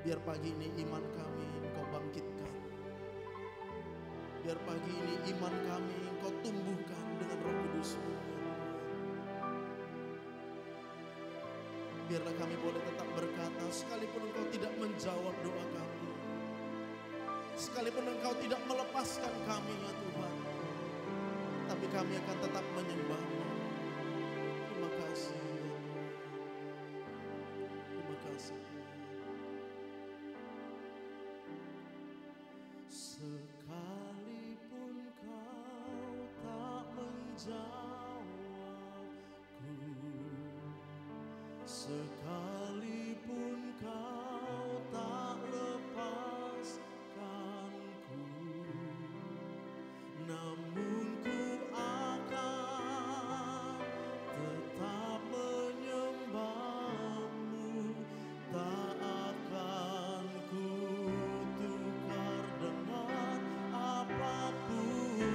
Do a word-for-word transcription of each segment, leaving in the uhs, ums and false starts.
Biar pagi ini iman kami Engkau bangkitkan. Biar pagi ini iman kami Engkau tumbuhkan dengan Roh Kudus-Mu. Biarlah kami boleh tetap berkata, sekalipun Engkau tidak menjawab doa kami, sekalipun Engkau tidak melepaskan kami ya Tuhan, tapi kami akan tetap menyembah-Mu. Terima kasih. Terima kasih. Sekalipun Kau tak menjawabku, sekalipun Kau tak lepaskanku, namun ku akan tetap menyembah-Mu. Tak akan ku tukar dengan apapun.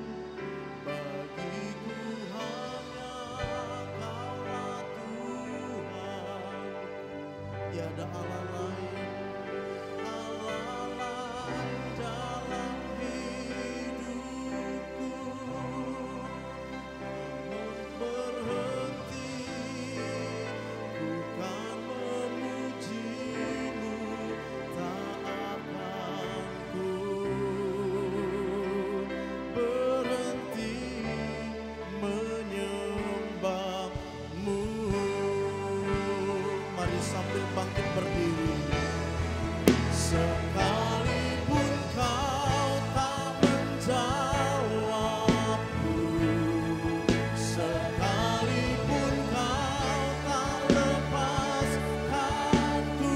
Bagiku hanya Kaulah Tuhan, tiada Allah lain, Allah lain dalam hidupku. Namun berhenti ku kan memuji-Mu, tak akan ku berhenti menyembah-Mu. Mari sambil bangkit berdiri. Sekalipun Kau tak menjawabku, sekalipun Kau tak lepaskanku,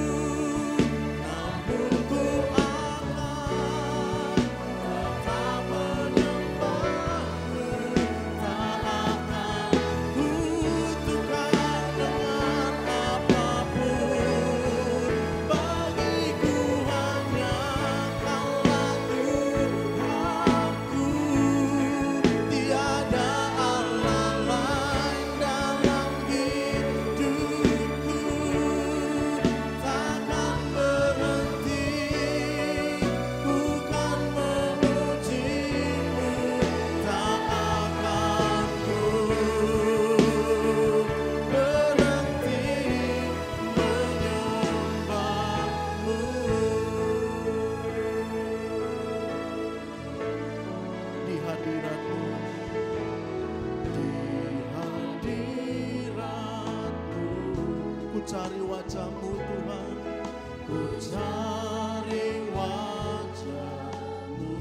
namun ku akan tetap menyembah-Mu. Tak akan ku tukar dengan apapun. Bagiku hanya Kaulah Tuhanku, tiada Allah lain dalam hidupku. Takkan berhenti ku kan memuji-Mu, tak akan ku berhenti menyembah-Mu. Di hadirat-Mu, di hadirat-Mu, ku cari wajah-Mu Tuhan, ku cari wajah-Mu.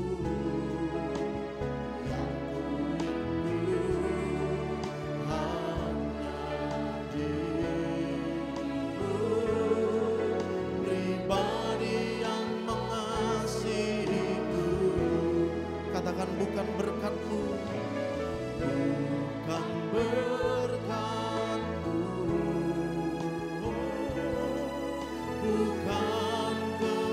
Yang ku rindu hanya diri-Mu, pribadi yang mengasihiku. Katakan bukan berkat-Mu, bukan berkat-Mu, bukan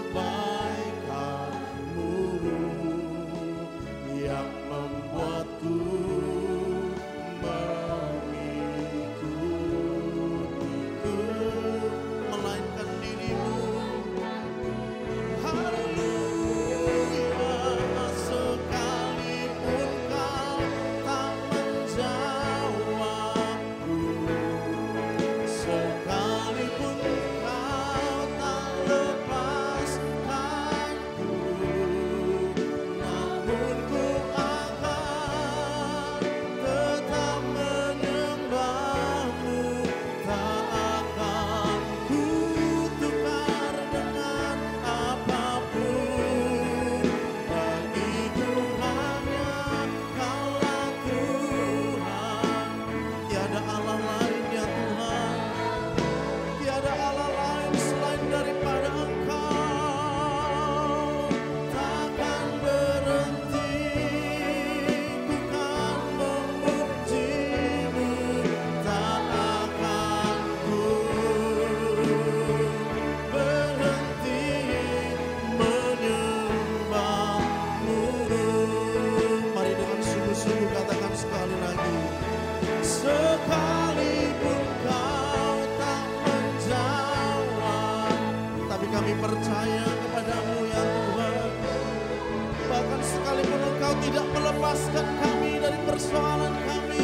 tidak melepaskan kami dari persoalan kami.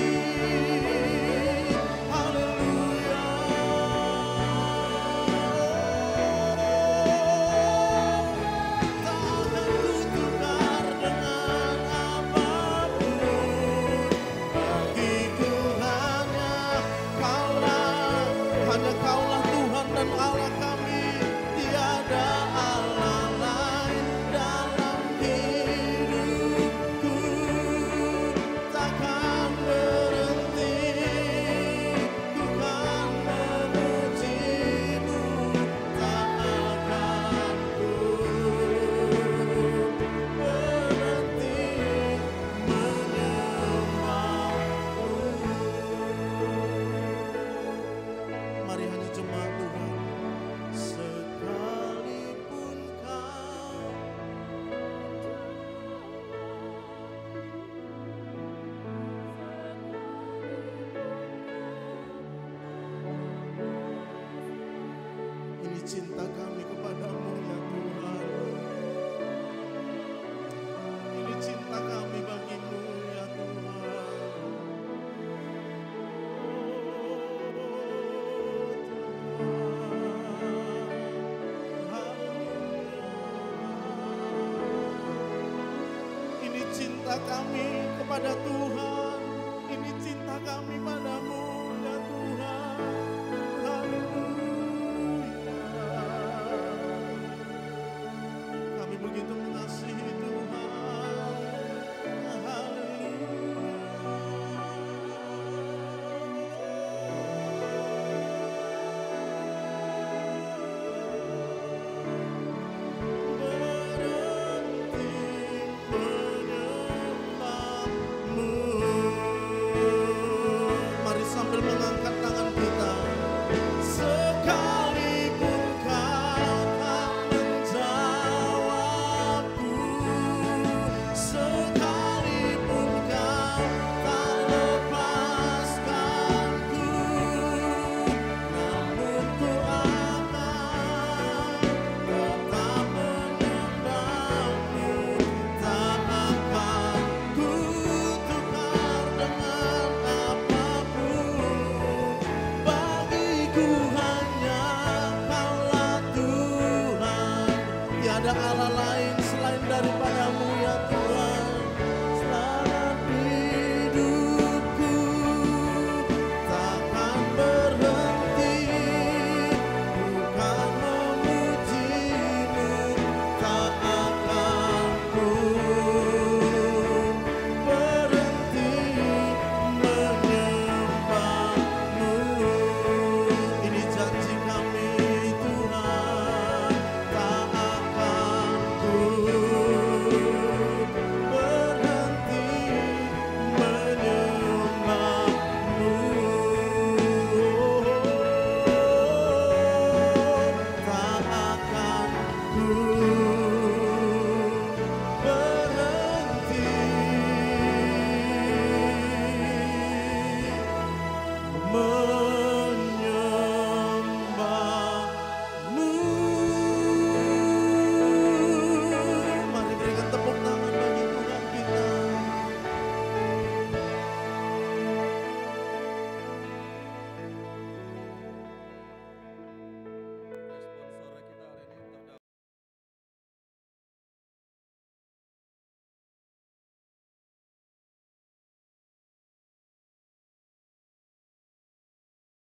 Haleluya. Tak akan kutukar dengan apapun. Bagiku hanya Kaulah, hanya Kaulah Tuhan dan Allah kami. Tiada Allah lain dalam hidupku. Takkan berhenti, ku kan memujimu. Tak akan ku berhenti menyembahmu. Mari hanya jemaat Tuhan. Sekalipun kau ini cinta kami kepadamu ya Tuhan. Ini cinta kami bagimu ya Tuhan. Ini cinta kami kepada Tuhan. Ini cinta kami padamu ya Tuhan. Haleluya. Kami begitu mengasihi Tuhan. Berhenti menyembahmu. Mari sambil mengangkat